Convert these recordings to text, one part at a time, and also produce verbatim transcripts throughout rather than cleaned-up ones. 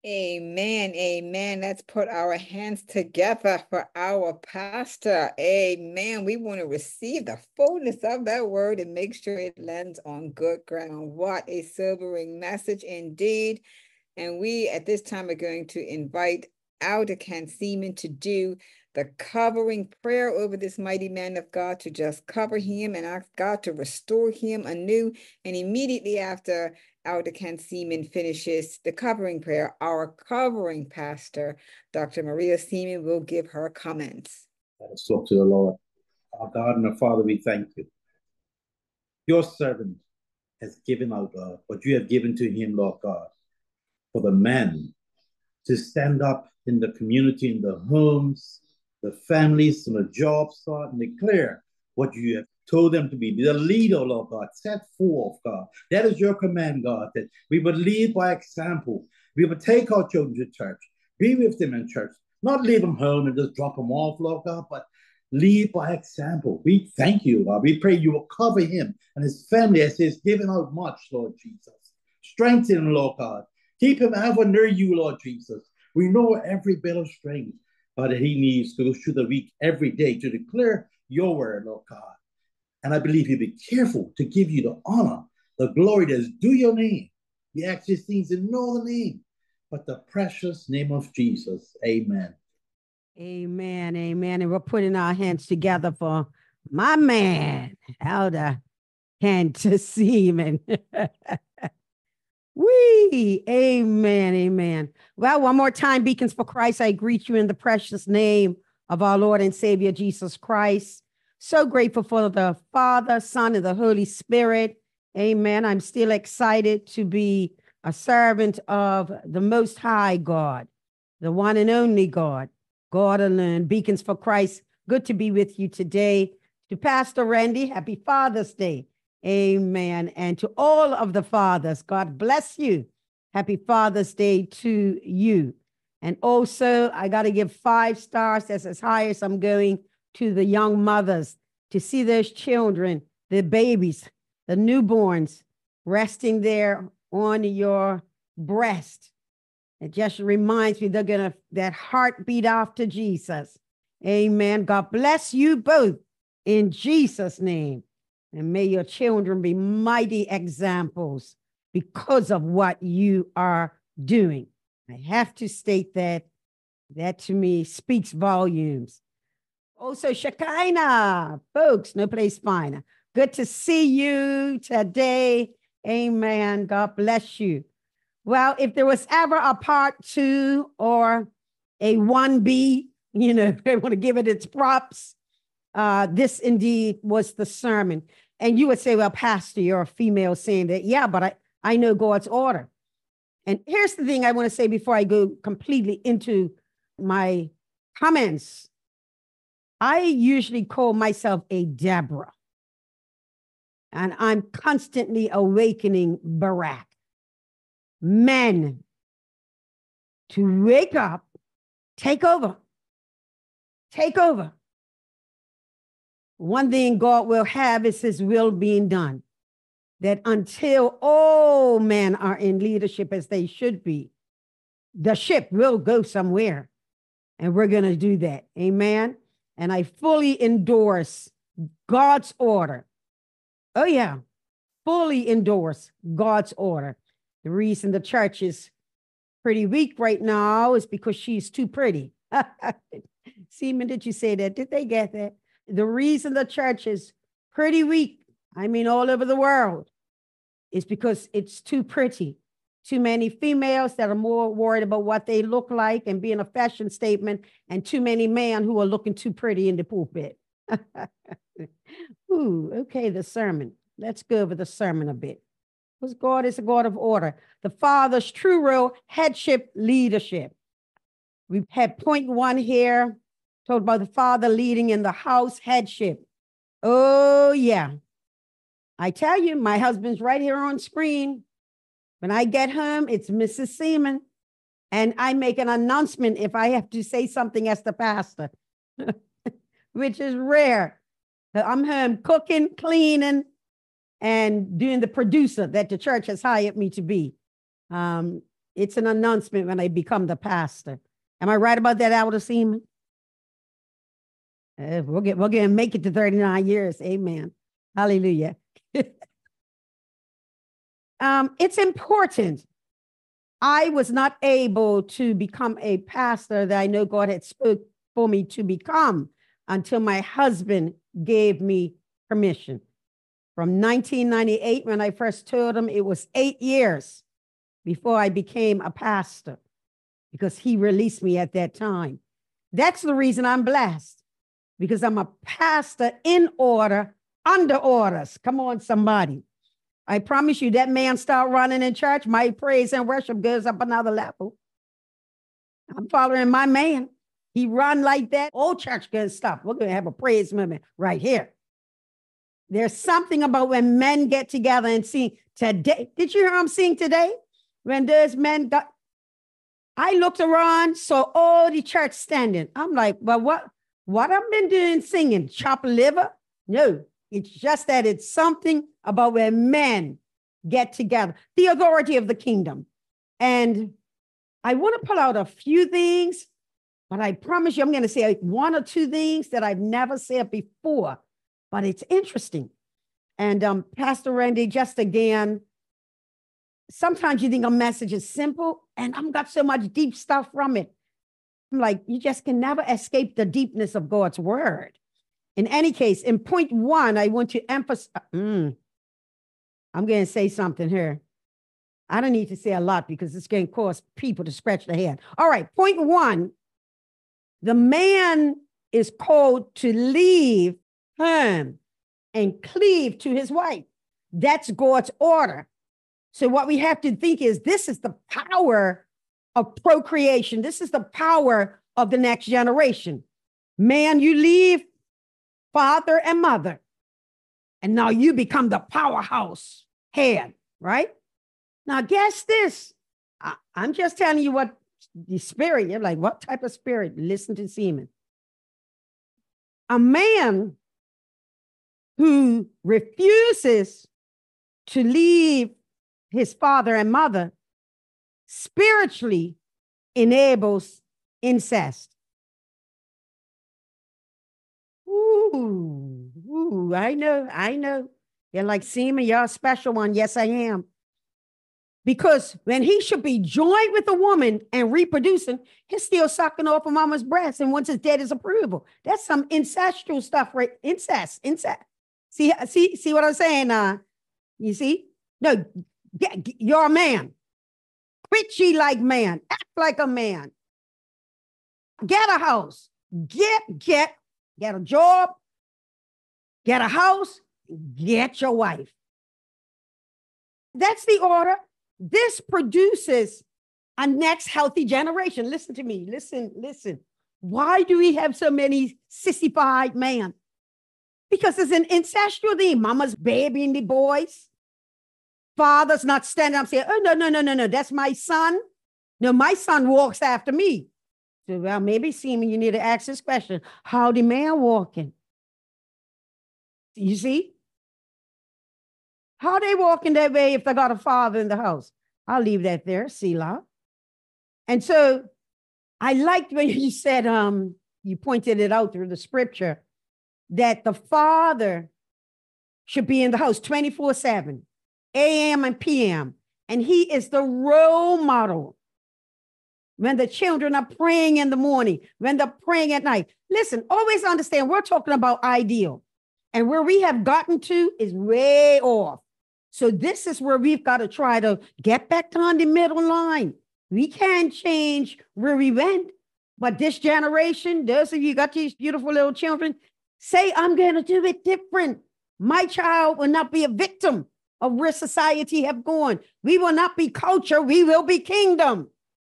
Amen. Amen. Let's put our hands together for our pastor. Amen. We want to receive the fullness of that word and make sure it lands on good ground. What a sobering message indeed. And we at this time are going to invite Elder Ken Seaman to do the covering prayer over this mighty man of God, to just cover him and ask God to restore him anew. And immediately after Elder Ken Seaman finishes the covering prayer, our covering pastor, Doctor Maria Seaman, will give her comments. Let us talk to the Lord. Our God and our Father, we thank you. Your servant has given out, God, what you have given to him, Lord God, for the men to stand up in the community, in the homes, the families, and the jobs, God, and declare what you have told them to be. Be the leader, Lord God, set forth, God. That is your command, God, that we would lead by example. We would take our children to church, be with them in church, not leave them home and just drop them off, Lord God, but lead by example. We thank you, God. We pray you will cover him and his family as he has given out much, Lord Jesus. Strengthen him, Lord God. Keep him ever near you, Lord Jesus. We know every bit of strength uh, that he needs to go through the week every day to declare your word, Lord God. And I believe he'll be careful to give you the honor, the glory that is due your name. We ask these things in no other name but the precious name of Jesus. Amen. Amen, amen. And we're putting our hands together for my man, Elder Ken Seaman. Wee, amen, amen. Well, one more time, Beacons for Christ, I greet you in the precious name of our Lord and Savior, Jesus Christ. So grateful for the Father, Son, and the Holy Spirit. Amen. I'm still excited to be a servant of the Most High God, the one and only God, God alone. Beacons for Christ, good to be with you today. To Pastor Randy, happy Father's Day. Amen. And to all of the fathers, God bless you. Happy Father's Day to you. And also, I got to give five stars. That's as high as I'm going to the young mothers to see those children, the babies, the newborns resting there on your breast. It just reminds me they're going to, that heartbeat after Jesus. Amen. God bless you both in Jesus' name. And may your children be mighty examples because of what you are doing. I have to state that. That to me speaks volumes. Also, Shekinah, folks, no place finer. Good to see you today. Amen. God bless you. Well, if there was ever a part two or a one B, you know, if they want to give it its props, uh, this indeed was the sermon. And you would say, well, Pastor, you're a female saying that. Yeah, but I, I know God's order. And here's the thing I want to say before I go completely into my comments. I usually call myself a Deborah. And I'm constantly awakening Barak. Men to wake up, take over, take over. One thing God will have is his will being done. That until all men are in leadership as they should be, the ship will go somewhere. And we're going to do that. Amen. And I fully endorse God's order. Oh, yeah. Fully endorse God's order. The reason the church is pretty weak right now is because she's too pretty. Seaman, did you say that? Did they get that? The reason the church is pretty weak, I mean all over the world, is because it's too pretty. Too many females that are more worried about what they look like and being a fashion statement, and too many men who are looking too pretty in the pulpit. Ooh, okay, the sermon. Let's go over the sermon a bit. Because God is a God of order. The Father's true role, headship, leadership. We've had point one here. Told about the Father leading in the house, headship. Oh, yeah. I tell you, my husband's right here on screen. When I get home, it's Missus Seaman. And I make an announcement if I have to say something as the pastor, which is rare. I'm home cooking, cleaning, and doing the producer that the church has hired me to be. Um, It's an announcement when I become the pastor. Am I right about that, Elder Seaman? Uh, we'll get, we'll get and make it to thirty-nine years. Amen. Hallelujah. um, it's important. I was not able to become a pastor that I know God had spoke for me to become until my husband gave me permission. From nineteen ninety-eight, when I first told him, it was eight years before I became a pastor, because he released me at that time. That's the reason I'm blessed, because I'm a pastor in order, under orders. Come on, somebody. I promise you, that man start running in church, my praise and worship goes up another level. I'm following my man. He run like that, old church gonna stop. We're gonna have a praise movement right here. There's something about when men get together and sing today. Did you hear him sing today? When those men got, I looked around, saw all the church standing. I'm like, well, what, what I've been doing singing? Chop liver? No, it's just that it's something about when men get together, the authority of the kingdom. And I want to pull out a few things, but I promise you, I'm going to say one or two things that I've never said before, but it's interesting. And um, Pastor Randy, just again, sometimes you think a message is simple, and I've got so much deep stuff from it. I'm like, you just can never escape the deepness of God's word. In any case, in point one, I want to emphasize, mm, I'm going to say something here. I don't need to say a lot because it's going to cause people to scratch their head. All right, point one, the man is called to leave home and cleave to his wife. That's God's order. So what we have to think is this is the power of procreation. This is the power of the next generation. Man, you leave father and mother, and now you become the powerhouse head, right? Now, guess this. I, I'm just telling you what the spirit, you're like, what type of spirit? Listen to Seaman. A man who refuses to leave his father and mother spiritually enables incest. Ooh, ooh, I know, I know. You're like, Seaman, you're a special one. Yes, I am. Because when he should be joined with a woman and reproducing, he's still sucking off a mama's breast and wants his daddy's approval. That's some incestual stuff, right? Incest, incest. See, see, see what I'm saying? Uh, you see? No, get, get, you're a man. Quit ye like man. Act like a man. Get a house. Get, get, get a job. Get a house. Get your wife. That's the order. This produces a next healthy generation. Listen to me. Listen, listen. Why do we have so many sissified men? Because it's an incestual thing. Mama's babying the boys. Father's not standing up saying, oh, no, no, no, no, no. That's my son. No, my son walks after me. So, well, maybe, Seaman, you need to ask this question. How the man walking? You see? How they walking that way if they got a father in the house? I'll leave that there, Selah. And so I liked when you said, um, you pointed it out through the scripture, that the father should be in the house twenty-four seven, A M and P M. And he is the role model. When the children are praying in the morning, when they're praying at night. Listen, always understand, we're talking about ideal. And where we have gotten to is way off. So this is where we've got to try to get back on the middle line. We can't change where we went. But this generation, those of you got these beautiful little children, say, I'm going to do it different. My child will not be a victim of where society have gone. We will not be culture. We will be kingdom.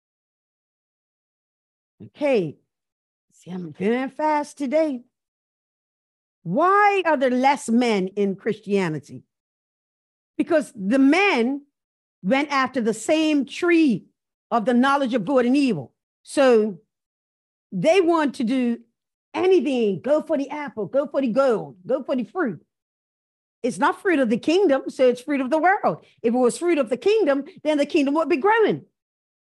Okay. See, I'm going fast today. Why are there less men in Christianity? Because the men went after the same tree of the knowledge of good and evil. So they want to do anything, go for the apple, go for the gold, go for the fruit. It's not fruit of the kingdom, so it's fruit of the world. If it was fruit of the kingdom, then the kingdom would be growing.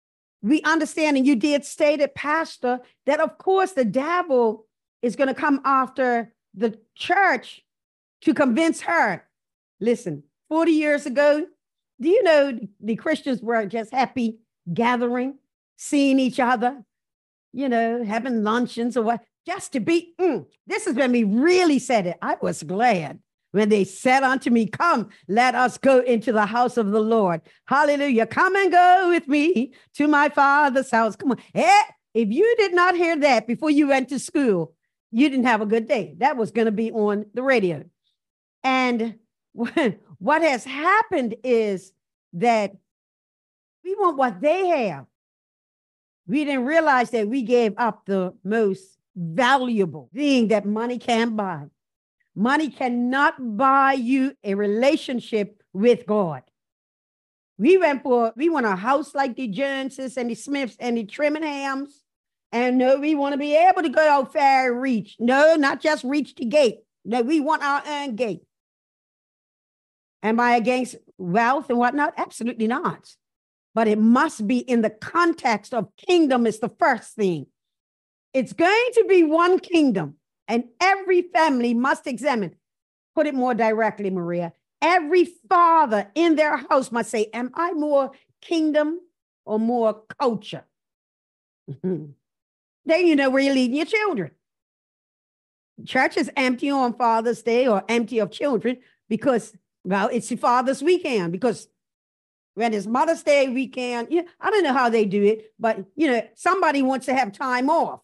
we understand, and you did state it, Pastor, that of course the devil is going to come after the church to convince her. Listen, forty years ago, do you know the Christians were just happy gathering, seeing each other, you know, having luncheons or what, just to be, mm, this is when we really said it. I was glad when they said unto me, come, let us go into the house of the Lord. Hallelujah. Come and go with me to my Father's house. Come on. Eh, if you did not hear that before you went to school, you didn't have a good day. That was going to be on the radio. And what has happened is that we want what they have. We didn't realize that we gave up the most valuable thing that money can buy. Money cannot buy you a relationship with God. We went for, we want a house like the Joneses and the Smiths and the Trimminghams. And no, we want to be able to go out far and reach. No, not just reach the gate. No, we want our own gate. Am I against wealth and whatnot? Absolutely not. But it must be in the context of kingdom is the first thing. It's going to be one kingdom, and every family must examine. Put it more directly, Maria. Every father in their house must say, am I more kingdom or more culture? Then you know where you're leading your children. Church is empty on Father's Day or empty of children because, well, it's the Father's weekend, because when it's Mother's Day weekend, yeah, I don't know how they do it, but, you know, somebody wants to have time off.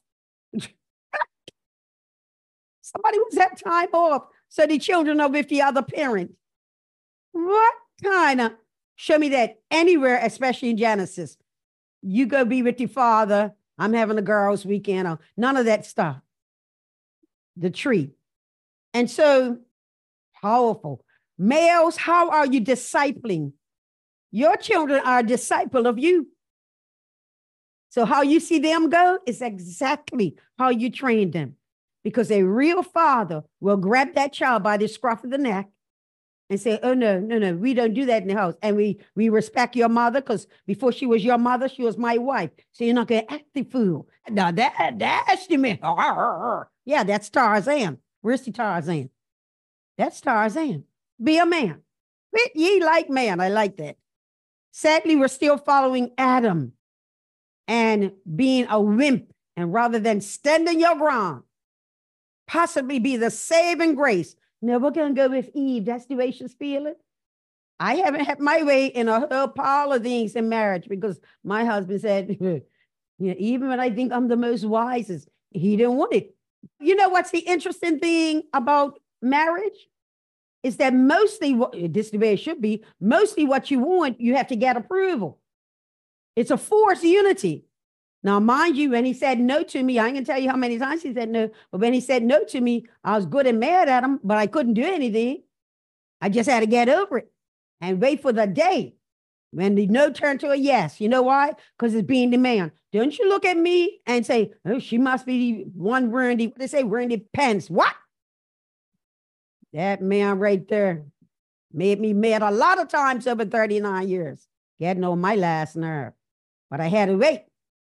Somebody wants to have time off so the children are with the other parent. What kind of, show me that anywhere, especially in Genesis. You go be with your father. I'm having a girls' weekend. Or none of that stuff. The tree. And so, powerful. Males, how are you discipling? Your children are a disciple of you. So how you see them go is exactly how you train them. Because a real father will grab that child by the scruff of the neck and say, oh, no, no, no, we don't do that in the house. And we, we respect your mother because before she was your mother, she was my wife. So you're not going to act the fool. Now that, that's the man. Yeah, that's Tarzan. Where's the Tarzan? That's Tarzan. Be a man. Ye like man. I like that. Sadly, we're still following Adam and being a wimp. And rather than standing your ground, possibly be the saving grace. No, we're going to go with Eve. That's the way she's feeling. I haven't had my way in a whole pile of things in marriage because my husband said, you know, even when I think I'm the most wisest, he didn't want it. You know what's the interesting thing about marriage? Is that mostly, what this is the way it should be, mostly what you want, you have to get approval. It's a forced unity. Now, mind you, when he said no to me, I ain't gonna tell you how many times he said no, but when he said no to me, I was good and mad at him, but I couldn't do anything. I just had to get over it and wait for the day when the no turned to a yes. You know why? Because it's being the man. Don't you look at me and say, oh, she must be the one wearing the, what they say, wearing the pants. What? That man right there made me mad a lot of times over thirty-nine years. Getting on my last nerve. But I had to wait.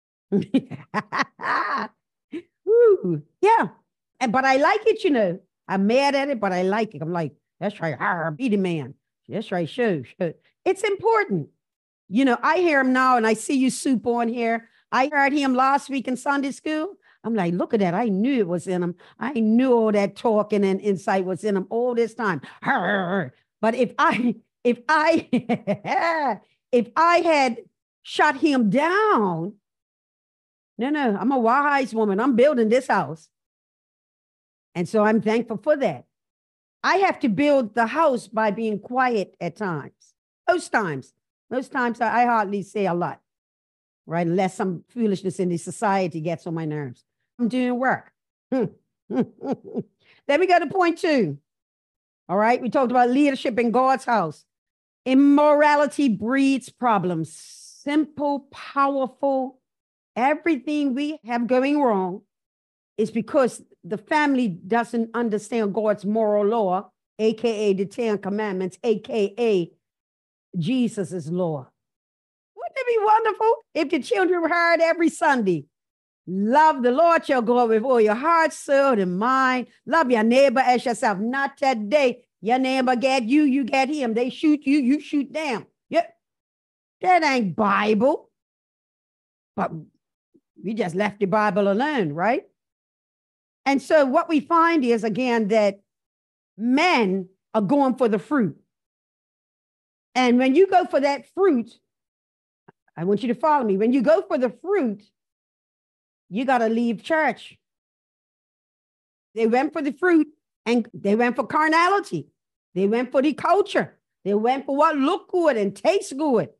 Ooh, yeah. And, but I like it, you know. I'm mad at it, but I like it. I'm like, that's right. Arr, be the man. That's right. Show, show. It's important. You know, I hear him now and I see you soup on here. I heard him last week in Sunday school. I'm like, look at that. I knew it was in him. I knew all that talking and insight was in him all this time. But if I, if I, if I had shut him down, no, no, I'm a wise woman. I'm building this house. And so I'm thankful for that. I have to build the house by being quiet at times. Most times, most times I hardly say a lot, right? Unless some foolishness in the society gets on my nerves. I'm doing work. Then we go to point two. All right. We talked about leadership in God's house. Immorality breeds problems. Simple, powerful. Everything we have going wrong is because the family doesn't understand God's moral law, A K A the Ten Commandments, A K A Jesus's law. What it be wonderful if the children were heard every Sunday? Love the Lord your God with all your heart, soul, and mind. Love your neighbor as yourself. Not today. Your neighbor get you, you get him. They shoot you, you shoot them. Yeah, that ain't Bible. But we just left the Bible alone, right? And so what we find is, again, that men are going for the fruit. And when you go for that fruit, I want you to follow me. When you go for the fruit, you got to leave church. They went for the fruit and they went for carnality. They went for the culture. They went for what looked good and tastes good.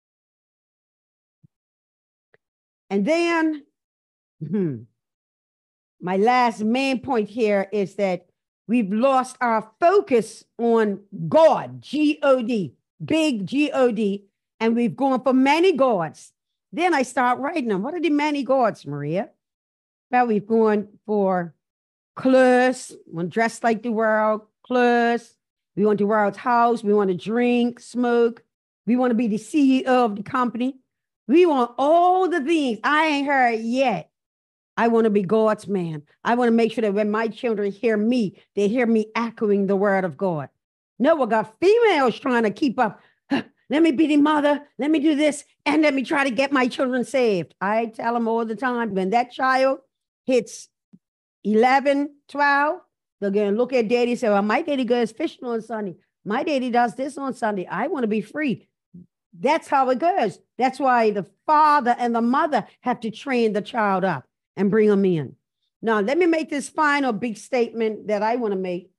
And then, hmm, my last main point here is that we've lost our focus on God, G O D, big G O D, and we've gone for many gods. Then I start writing them. What are the many gods, Maria? Well, we've gone for clothes, we want to dress like the world, clothes. We want the world's house. We want to drink, smoke. We want to be the C E O of the company. We want all the things I ain't heard yet. I want to be God's man. I want to make sure that when my children hear me, they hear me echoing the word of God. No, we got females trying to keep up. Let me be the mother. Let me do this. And let me try to get my children saved. I tell them all the time, when that child hits eleven, twelve, they're going to look at daddy and say, well, my daddy goes fishing on Sunday. My daddy does this on Sunday. I want to be free. That's how it goes. That's why the father and the mother have to train the child up and bring them in. Now, let me make this final big statement that I want to make.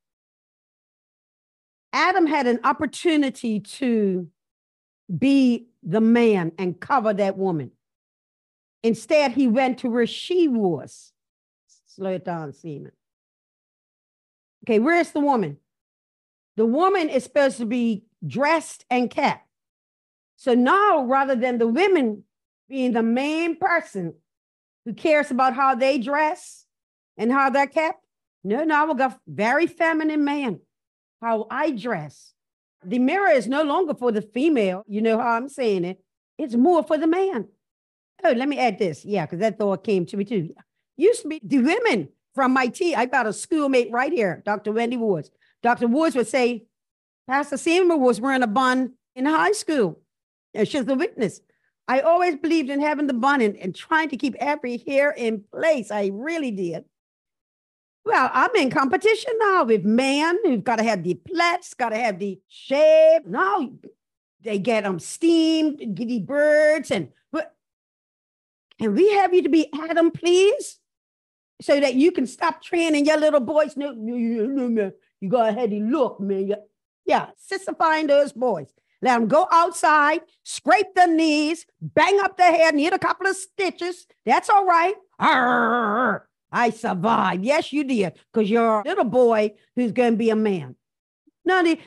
Adam had an opportunity to be the man and cover that woman. Instead, he went to where she was. Slow it down, Seaman. Okay, where's the woman? The woman is supposed to be dressed and kept. So now, rather than the women being the main person who cares about how they dress and how they're kept, no, now we got very feminine man, how I dress. The mirror is no longer for the female. You know how I'm saying it. It's more for the man. Oh, let me add this. Yeah, because that thought came to me too. Used to be the women from my tea. I got a schoolmate right here, Doctor Wendy Woods. Doctor Woods would say, Pastor Seymour was wearing a bun in high school. And she's a witness. I always believed in having the bun and, and trying to keep every hair in place. I really did. Well, I'm in competition now with men who've got to have the plaits, got to have the shave. Now they get them steamed, get the birds. And but can we have you to be Adam, please? So that you can stop training your little boys. No, no, no, no, no. You go ahead and look, man. Yeah, sissifying those boys. Let them go outside, scrape their knees, bang up their head, need a couple of stitches. That's all right. Arr, I survived. Yes, you did, because you're a little boy who's going to be a man. Now, the,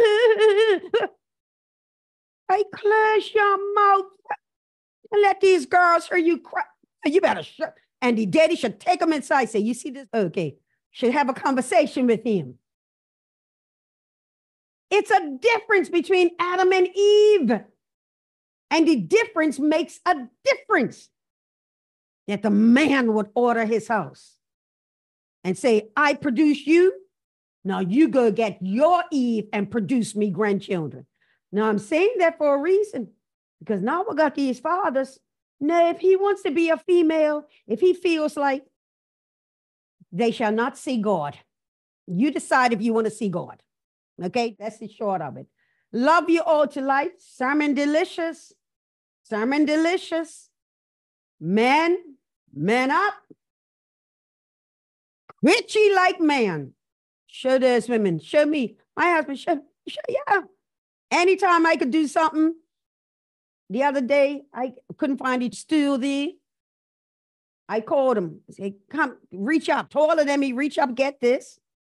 hey, close your mouth and let these girls hear you cry. You better shut. And the daddy should take them inside. Say, you see this? Okay. Should have a conversation with him. It's a difference between Adam and Eve. And the difference makes a difference. That the man would order his house and say, I produce you. Now you go get your Eve and produce me grandchildren. Now I'm saying that for a reason, because now we got these fathers. Now, if he wants to be a female, if he feels like they shall not see God, you decide if you want to see God. Okay, that's the short of it. Love you all to life. Sermon delicious. Sermon delicious. Men, men up. Witchy like man. Show those women. Show me. My husband, show, show, yeah. Anytime I could do something. The other day, I couldn't find each stool there. I called him. I said, come, reach up. Taller than me, reach up, get this.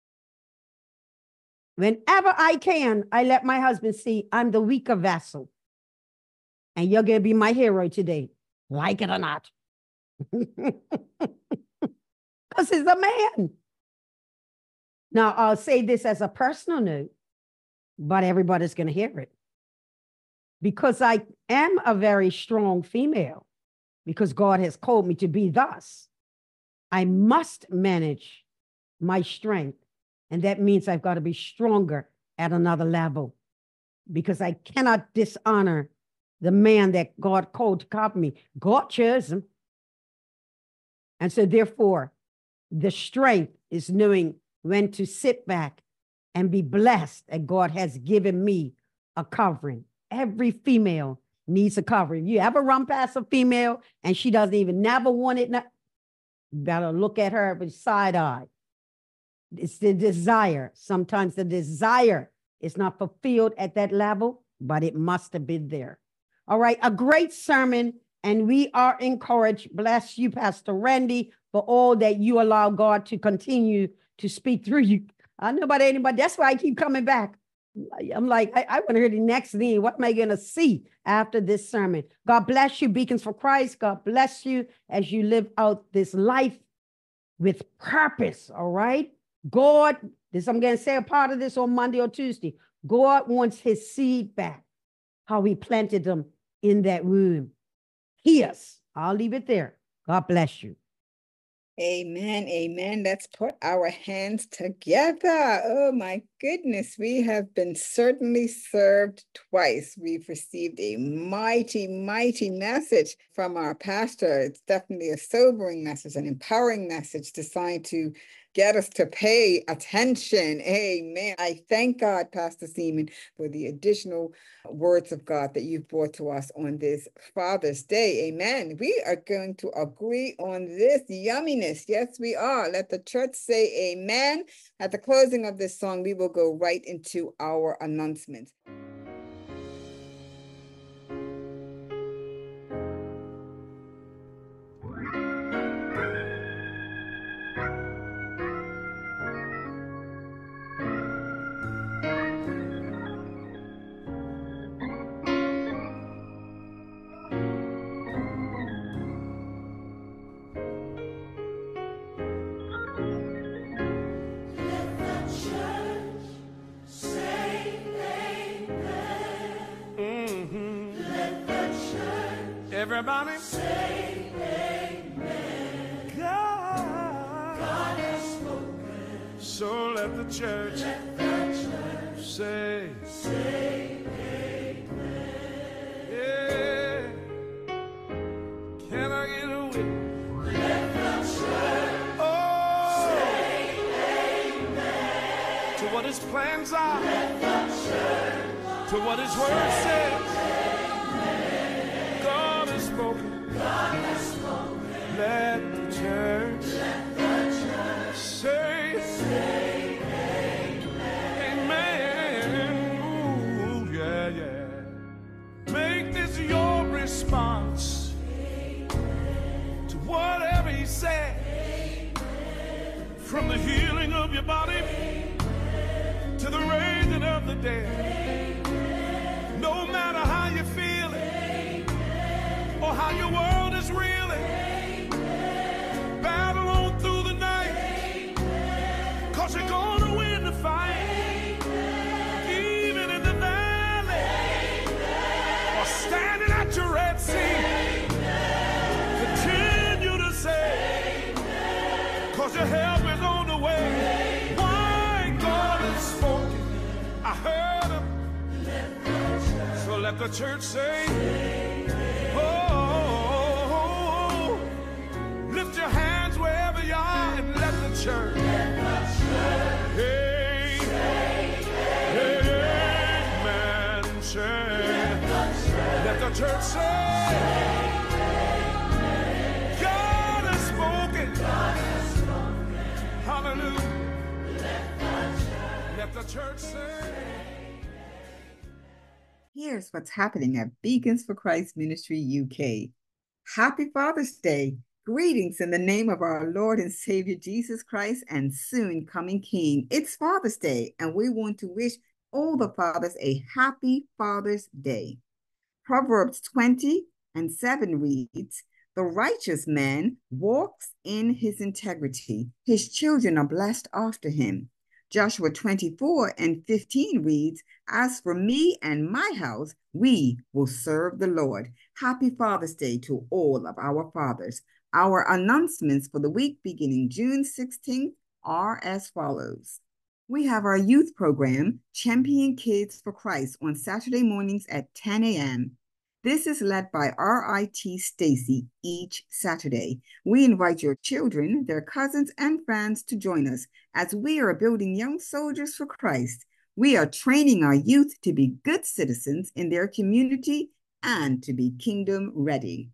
Whenever I can, I let my husband see I'm the weaker vessel. And you're going to be my hero today, like it or not. Because he's a man. Now, I'll say this as a personal note, but everybody's going to hear it. because I am a very strong female, because God has called me to be thus, I must manage my strength. And that means I've got to be stronger at another level, because I cannot dishonor the man that God called to cover me. God chose him. And so therefore, the strength is knowing when to sit back and be blessed that God has given me a covering. Every female needs a covering. You ever run past a female and she doesn't even never want it? You better look at her with side eye. It's the desire. Sometimes the desire is not fulfilled at that level, but it must have been there. All right, a great sermon, and we are encouraged. Bless you, Pastor Randy, for all that you allow God to continue to speak through you. I know about anybody. That's why I keep coming back. I'm like, I, I want to hear the next thing. What am I going to see after this sermon? God bless you, Beacons for Christ. God bless you as you live out this life with purpose, all right? God, this I'm going to say a part of this on Monday or Tuesday. God wants his seed back, how he planted them in that womb. Yes, I'll leave it there. God bless you. Amen. Amen. Let's put our hands together. Oh my goodness. We have been certainly served twice. We've received a mighty, mighty message from our pastor. It's definitely a sobering message, an empowering message designed to get us to pay attention. Amen. I thank God, Pastor Seaman, for the additional words of God that you've brought to us on this Father's Day. Amen. We are going to agree on this yumminess. Yes, we are. Let the church say amen. At the closing of this song, we will go right into our announcements. Everybody say amen. God, God has spoken. So let the church, let the church say, say amen. Yeah. Can I get a witness? Let the church oh, say amen. To what his plans are. Let the church to what his word says. God has spoken. Let the church, let the church say, say amen. Amen. Ooh, yeah, yeah. Make this your response amen. To whatever he said. Amen. From the healing of your body amen. To the raising of the dead. Amen. No matter how you feel it. Or how your world is reeling. Amen. Battle on through the night. Amen. Cause you're gonna win the fight. Amen. Even in the valley. Amen. Or standing at your Red Sea. Amen. Continue to say. Amen. Cause your help is on the way. Amen. Why God has spoken. I heard him. Let so let the church say. Amen. Oh. Lift your hands wherever you are and let the church, let the church hey, say amen. Amen. Say, let the church, let the church say, amen. God has spoken. God has spoken. Hallelujah. Let the church, let the church say. Here's what's happening at Beacons for Christ Ministry U K. Happy Father's Day. Greetings in the name of our Lord and Savior Jesus Christ and soon coming King. It's Father's Day, and we want to wish all the fathers a happy Father's Day. Proverbs twenty and seven reads, "The righteous man walks in his integrity. His children are blessed after him. Joshua twenty-four and fifteen reads, "As for me and my house, we will serve the Lord." Happy Father's Day to all of our fathers. Our announcements for the week beginning June sixteenth are as follows. We have our youth program, Champion Kids for Christ, on Saturday mornings at ten a m This is led by R I T Stacy each Saturday. We invite your children, their cousins, and friends to join us as we are building young soldiers for Christ. We are training our youth to be good citizens in their community and to be kingdom ready.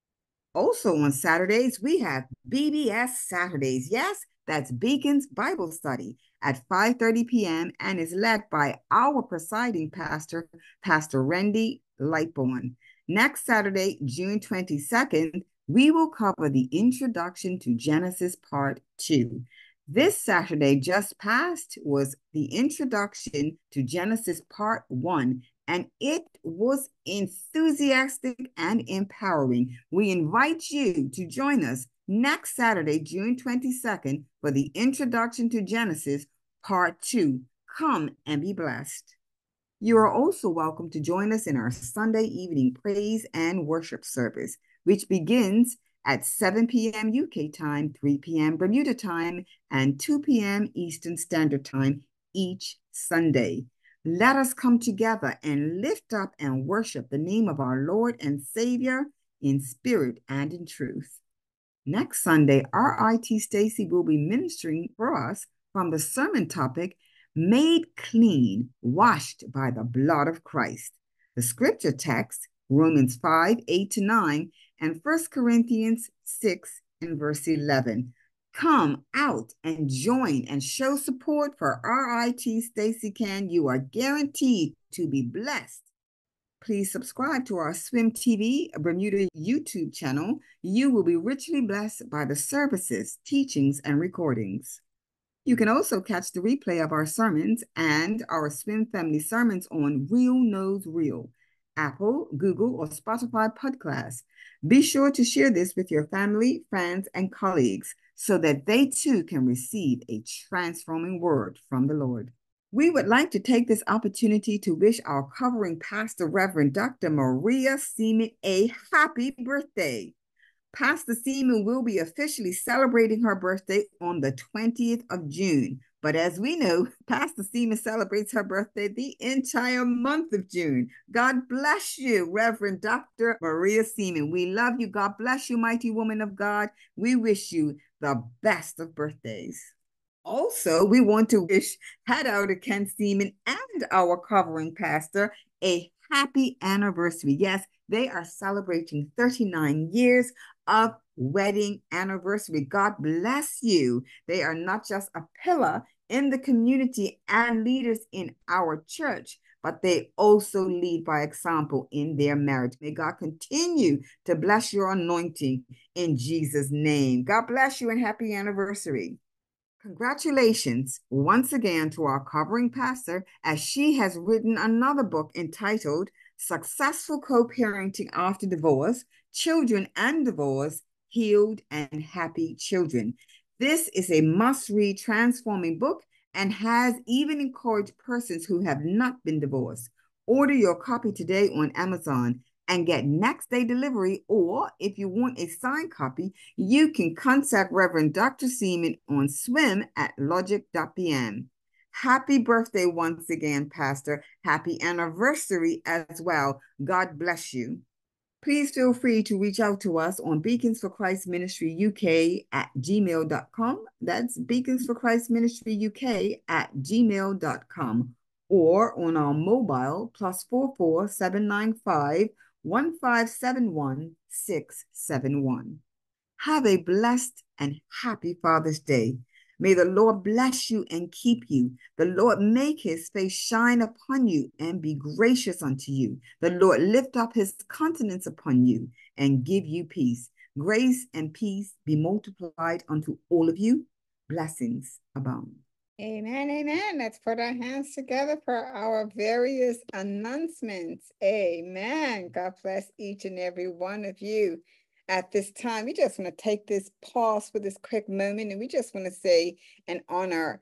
Also on Saturdays, we have B B S Saturdays. Yes, that's Beacons Bible Study at five thirty p m and is led by our presiding pastor, Pastor Randy Lightbourne. Next Saturday, June twenty-second, we will cover the Introduction to Genesis Part two. This Saturday just passed was the Introduction to Genesis Part one, and it was enthusiastic and empowering. We invite you to join us next Saturday, June twenty-second, for the Introduction to Genesis Part two. Come and be blessed. You are also welcome to join us in our Sunday evening praise and worship service, which begins at seven p m U K time, three p m Bermuda time, and two p m Eastern Standard Time each Sunday. Let us come together and lift up and worship the name of our Lord and Savior in spirit and in truth. Next Sunday, R I T Stacy will be ministering for us from the sermon topic, Made Clean, Washed by the Blood of Christ. The scripture text, Romans five, eight to nine, and First Corinthians six and verse eleven. Come out and join and show support for R I T Stacy Can. You are guaranteed to be blessed. Please subscribe to our Swim T V Bermuda YouTube channel. You will be richly blessed by the services, teachings, and recordings. You can also catch the replay of our sermons and our Swim Family sermons on Real Knows Real, Apple, Google, or Spotify podcasts. Be sure to share this with your family, friends, and colleagues so that they too can receive a transforming word from the Lord. We would like to take this opportunity to wish our covering pastor, Reverend Doctor Maria Seaman, a happy birthday. Pastor Seaman will be officially celebrating her birthday on the twentieth of June. But as we know, Pastor Seaman celebrates her birthday the entire month of June. God bless you, Reverend Doctor Maria Seaman. We love you. God bless you, mighty woman of God. We wish you the best of birthdays. Also, we want to wish Head Elder Ken Seaman and our covering pastor a happy anniversary. Yes, they are celebrating thirty-nine years of wedding anniversary. God bless you. They are not just a pillar in the community and leaders in our church, but they also lead by example in their marriage. May God continue to bless your anointing in Jesus' name. God bless you and happy anniversary. Congratulations once again to our covering pastor, as she has written another book entitled Successful Co-Parenting After Divorce, Children and Divorce, Healed and Happy Children. This is a must-read, transforming book and has even encouraged persons who have not been divorced. Order your copy today on Amazon and get next day delivery, or if you want a signed copy, you can contact Reverend Doctor Seaman on swim at logic dot p m. Happy birthday once again, Pastor. Happy anniversary as well. God bless you. Please feel free to reach out to us on Beacons for Christ Ministry U K at gmail dot com. That's Beacons for Christ Ministry U K at gmail dot com, or on our mobile plus four four seven nine five one five seven one six seven one. Have a blessed and happy Father's Day. May the Lord bless you and keep you. The Lord make his face shine upon you and be gracious unto you. The Lord lift up his countenance upon you and give you peace. Grace and peace be multiplied unto all of you. Blessings abound. Amen, amen. Let's put our hands together for our various announcements. Amen. God bless each and every one of you. At this time, we just want to take this pause for this quick moment, and we just want to say and honor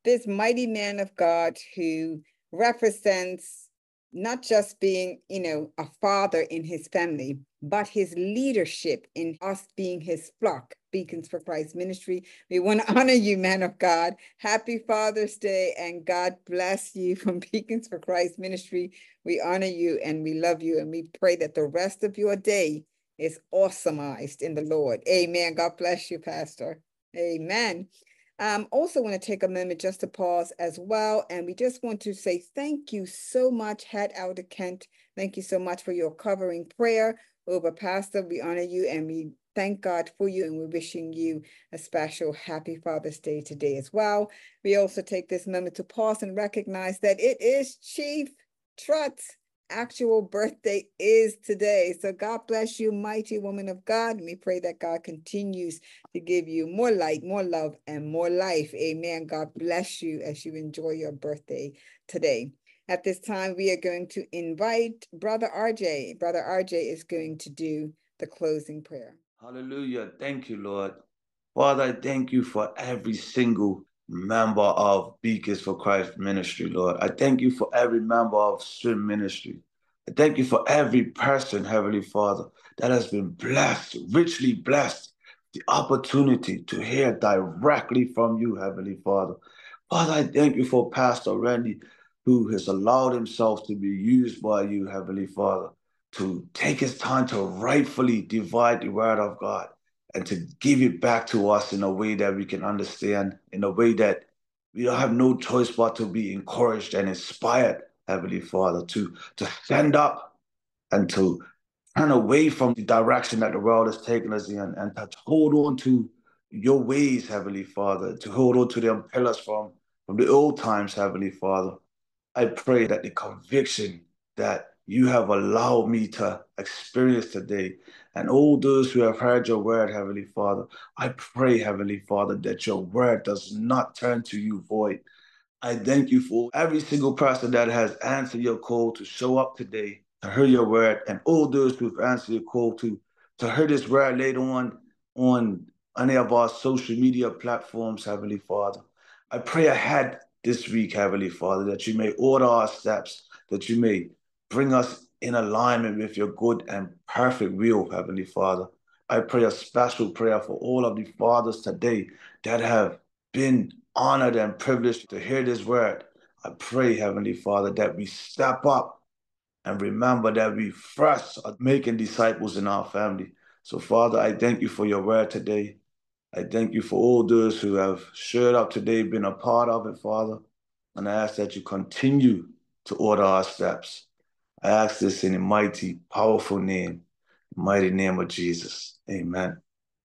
this mighty man of God who represents not just being, you know, a father in his family, but his leadership in us being his flock, Beacons for Christ Ministry. We want to honor you, man of God. Happy Father's Day, and God bless you from Beacons for Christ Ministry. We honor you and we love you, and we pray that the rest of your day is awesomized in the Lord. Amen. God bless you, Pastor. Amen. Um, also want to take a moment just to pause as well. And we just want to say thank you so much, Head Elder Kent. Thank you so much for your covering prayer over Pastor. We honor you and we thank God for you, and we're wishing you a special happy Father's Day today as well. We also take this moment to pause and recognize that it is Chief Trot's actual birthday is today. So God bless you, mighty woman of God. And we pray that God continues to give you more light, more love, and more life. Amen. God bless you as you enjoy your birthday today. At this time, we are going to invite Brother R J. Brother R J is going to do the closing prayer. Hallelujah. Thank you, Lord. Father, I thank you for every single member of Beacons for Christ Ministry, Lord. I thank you for every member of Swim Ministry. I thank you for every person, Heavenly Father, that has been blessed, richly blessed, the opportunity to hear directly from you, Heavenly Father. Father, I thank you for Pastor Randy, who has allowed himself to be used by you, Heavenly Father, to take his time to rightfully divide the word of God and to give it back to us in a way that we can understand, in a way that we don't have no choice but to be encouraged and inspired, Heavenly Father, to, to stand up and to turn away from the direction that the world is taking us in, and to hold on to your ways, Heavenly Father, to hold on to them pillars from, from the old times, Heavenly Father. I pray that the conviction that you have allowed me to experience today, and all those who have heard your word, Heavenly Father, I pray, Heavenly Father, that your word does not turn to you void. I thank you for every single person that has answered your call to show up today, to hear your word, and all those who have answered your call to, to hear this word later on on any of our social media platforms, Heavenly Father. I pray ahead this week, Heavenly Father, that you may order our steps, that you may bring us in alignment with your good and perfect will, Heavenly Father. I pray a special prayer for all of the fathers today that have been honored and privileged to hear this word. I pray, Heavenly Father, that we step up and remember that we first are making disciples in our family. So, Father, I thank you for your word today. I thank you for all those who have showed up today, been a part of it, Father. And I ask that you continue to order our steps. I ask this in the mighty, powerful name, mighty name of Jesus. Amen.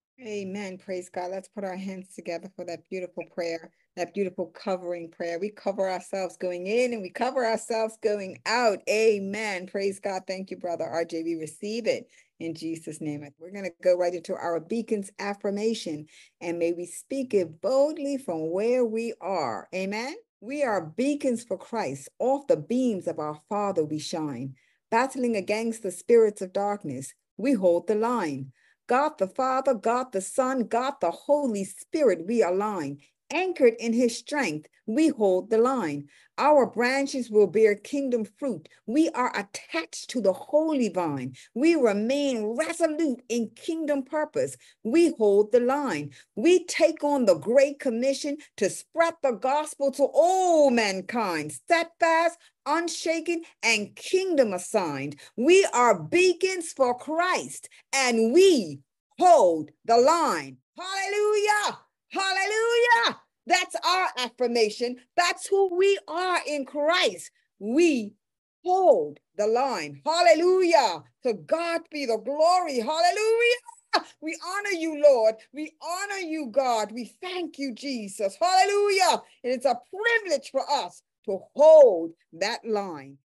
Amen. Praise God. Let's put our hands together for that beautiful prayer, that beautiful covering prayer. We cover ourselves going in and we cover ourselves going out. Amen. Praise God. Thank you, Brother R J. We receive it in Jesus' name. We're going to go right into our Beacons affirmation, and may we speak it boldly from where we are. Amen. We are beacons for Christ. Off the beams of our Father we shine. Battling against the spirits of darkness, we hold the line. God the Father, God the Son, God the Holy Spirit, we align. Anchored in his strength, we hold the line. Our branches will bear kingdom fruit. We are attached to the holy vine. We remain resolute in kingdom purpose. We hold the line. We take on the great commission to spread the gospel to all mankind, steadfast, unshaken, and kingdom assigned. We are beacons for Christ, and we hold the line. Hallelujah! Hallelujah! That's our affirmation. That's who we are in Christ. We hold the line. Hallelujah! To God be the glory. Hallelujah! We honor you, Lord. We honor you, God. We thank you, Jesus. Hallelujah! It's a privilege for us to hold that line.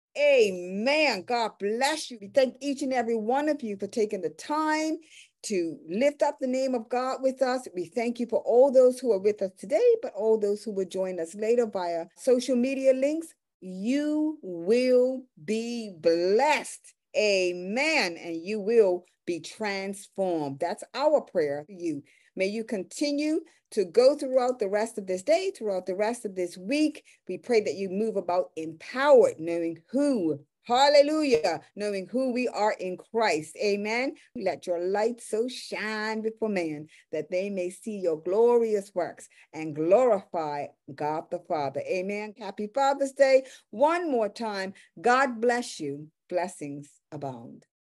Amen. God bless you. We thank each and every one of you for taking the time to lift up the name of God with us. We thank you for all those who are with us today, but all those who will join us later via social media links. You will be blessed. Amen. And you will be be transformed. That's our prayer for you. May you continue to go throughout the rest of this day, throughout the rest of this week. We pray that you move about empowered, knowing who, hallelujah, knowing who we are in Christ. Amen. Let your light so shine before man that they may see your glorious works and glorify God the Father. Amen. Happy Father's Day. One more time. God bless you. Blessings abound.